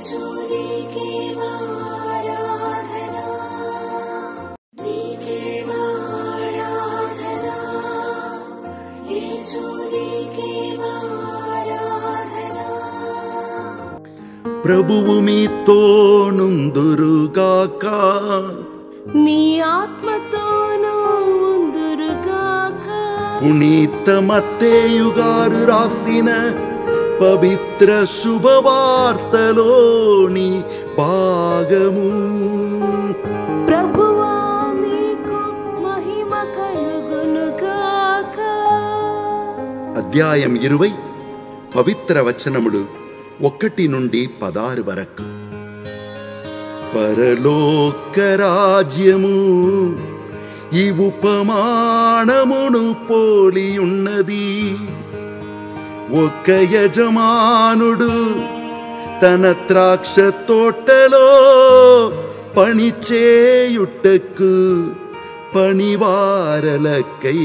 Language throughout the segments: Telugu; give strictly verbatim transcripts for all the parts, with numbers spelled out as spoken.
ప్రభువు మీతో నుందురుగాక, మీ ఆత్మతోనూ ఉందురుగాక. పునీత మత్తేయు గారు రాసిన పవిత్ర శుభవార్తలోని భాగము. ప్రభువా మీకు మహిమ కలుగునుగాక. అధ్యాయం ఇరవై, పవిత్ర వచనములు ఒకటి నుండి పదారు వరకు. పరలోక రాజ్యము ఈ ఉపమానమును పోలియున్నది. ఒక యజమానుడు తన ద్రాక్ష తోటలో పనిచేయుటకు పనివారలకై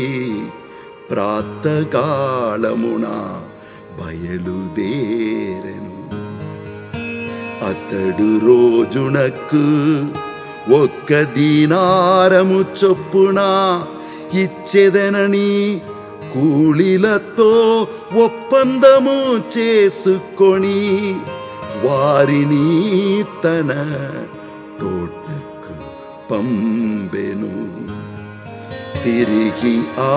ప్రాతకాలమున బయలుదేరెను. అతడు రోజునకు ఒక్క దీనారము చొప్పున ఇచ్చెదనని కూలీలతో ఒప్పందము చేసుకొని వారిని తన తోటకు పంపెను. తిరిగి ఆ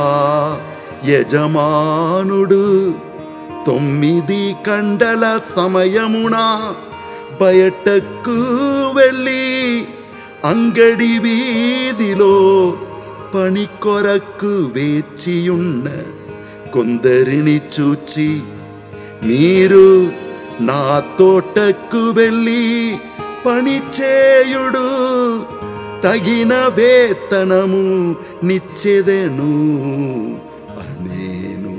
యజమానుడు తొమ్మిది గంటల సమయమున బయటకు వెళ్ళి అంగడి వీధిలో పని కొరకు వేచియున్న కొందరిని చూచి, మీరు నా తోటకు వెళ్ళి పని చేయుడు, తగిన వేతనము నిచ్చెదెను అనేను.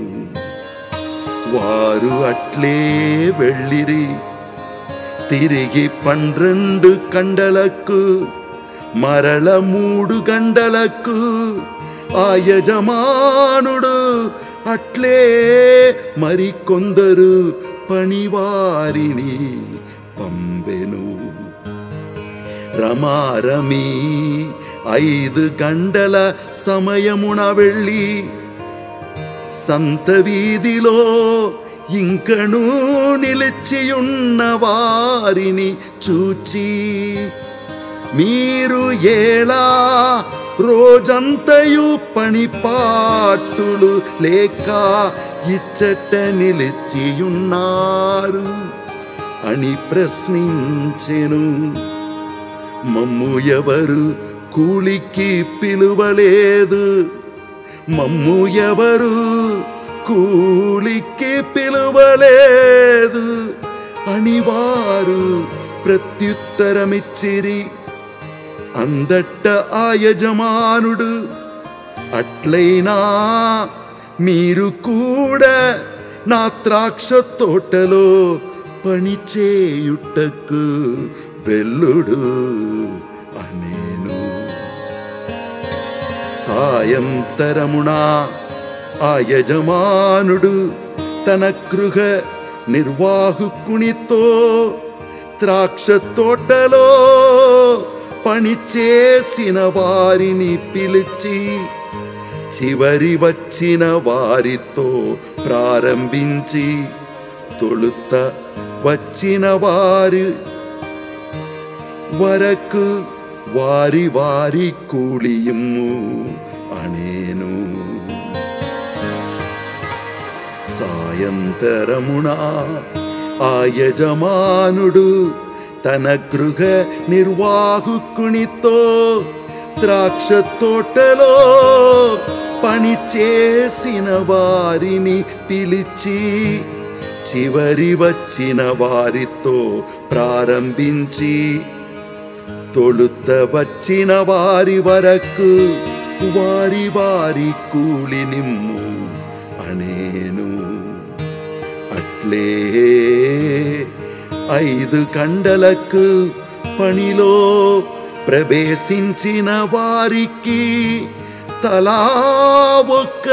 వారు అట్లే వెళ్ళిరి. తిరిగి పన్నెండు గంటలకు మరల మూడు గంటలకు ఆ యజమానుడు అట్లే మరికొందరు పనివారిని పంపెను. రమారమి ఐదు గంటల సమయమున వెళ్ళి సంత వీధిలో ఇంకనూ నిలిచియున్న వారిని చూచి, మీరు ఎలా రోజంతయు పనిపాట్టులు లేక ఇచ్చట నిలిచియున్నారు అని ప్రశ్నించెను. మమ్ము ఎవరు కూలికి పిలువలేదు, మమ్ము ఎవరు కూలికి పిలువలేదు అని వారు ప్రత్యుత్తరమిచ్చిరి. అందట్ట ఆ యజమానుడు, అట్లయినా మీరు కూడా నా ద్రాక్ష తోటలో పనిచేయుటకు వెళ్ళుడు అనేను. సాయంత్రమున ఆ యజమానుడు తన గృహ నిర్వాహకునితో ద్రాక్ష తోటలో పని చేసిన వారిని పిలిచి, చివరి వచ్చిన వారితో ప్రారంభించి తొలుత వచ్చిన వారి వరకు వారి వారి కూలియము అనేను. సాయంత్రమున ఆ యజమానుడు తన గృహ నిర్వాహకునితో ద్రాక్ష తోటలో పని చేసిన వారిని పిలిచి, చివరి వచ్చిన వారితో ప్రారంభించి తొలుత వచ్చిన వారి వరకు వారి వారి కూలి నిమ్ము అనేను. అట్లే ఐదు గంటలకు పనిలో ప్రవేశించిన వారికి తలా ఒక్క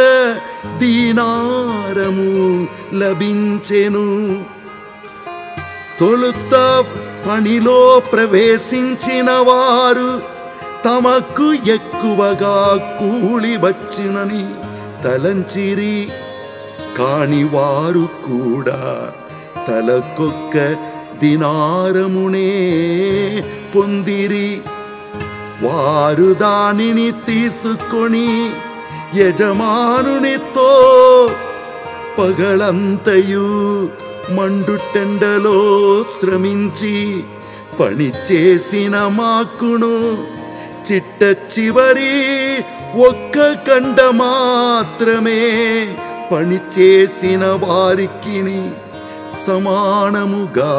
దీనారము లభించెను. తొలుత పనిలో ప్రవేశించిన వారు తమకు ఎక్కువగా కూలి వచ్చినని తలంచిరి. కాని వారు కూడా తలకొక్క దినారమునే పొందిరి. వారు దానిని తీసుకొని యజమానునితో పగలంతయు మండుటెండలో శ్రమించి పని చేసిన మాకును చిట్ట చివరి ఒక్క గంట మాత్రమే పని చేసిన వారికిని సమానముగా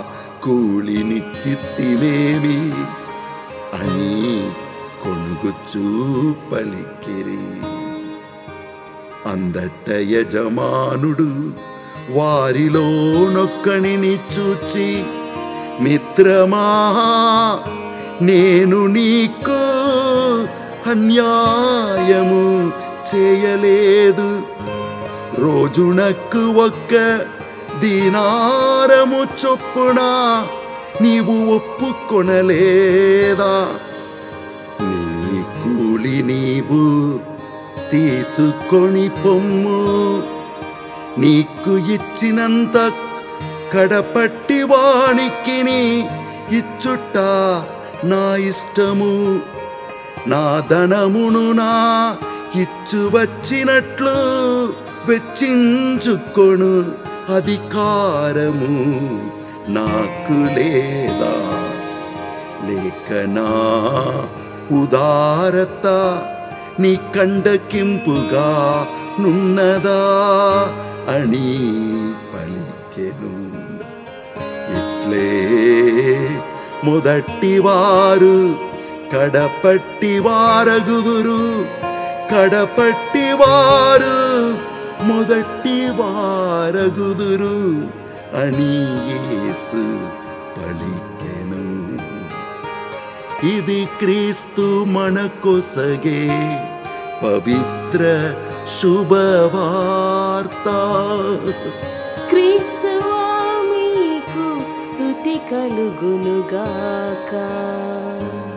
కూలినిచ్చితిమేమి అని కొనుగుచూ పలికిరి. అందట యజమానుడు వారిలోనొక్కనిని చూచి, మిత్రమా, నేను నీకు అన్యాయము చేయలేదు. రోజునకు ఒక్క దీనారము చొప్పున నీవు ఒప్పుకొనలేదా? నీ కూలి నీవు తీసుకొని పొమ్ము. నీకు ఇచ్చినంత కడపట్టి వానికిని ఇచ్చుట నా ఇష్టము. నా ధనమును నా ఇచ్చు వచ్చినట్లు వెచ్చించుకొను అధికారము నాకు లేదా? లేక నా ఉదారత నీ కండకింపుగా నున్నదా అని పలికెను. ఇట్లే మొదటి వారు కడపట్టి వారగుదురు, కడపట్టి వారు మొదటి వారగుదురు అని యేసు పలికెను. ఇది క్రీస్తు మనకొసగే పవిత్ర శుభవార్త. క్రీస్తువా మీకు స్తుతి కలుగునుగాక.